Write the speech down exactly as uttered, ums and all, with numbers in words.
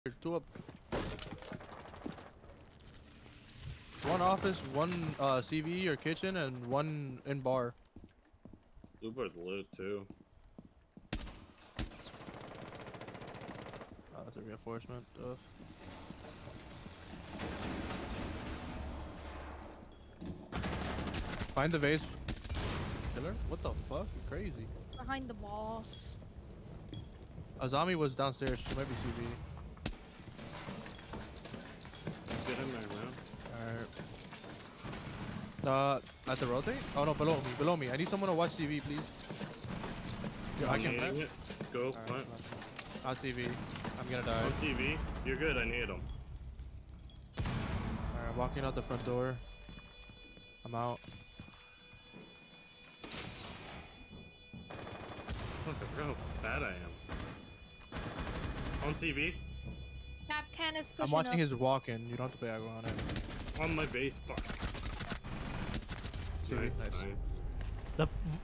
There's two up. One office, one uh, C V or kitchen, and one in bar. Uber's lit too. Oh, that's a reinforcement stuff. Find the vase. Killer? What the fuck? You're crazy. Behind the boss. Azami was downstairs. She might be C V. Get in there, man. Alright. Uh, at the rotate? Oh no, below me, below me. I need someone to watch C V, please. Yeah, I can plant. It. Go, Right, plant. on T V. I'm gonna die. On T V. You're good, I need him. Alright, walking out the front door. I'm out. Look at how bad I am. On T V. Cap can is pushing I'm watching up. his walk-in. You don't have to play aggro on it. On my base. Fuck. C V, Nice, nice. nice. The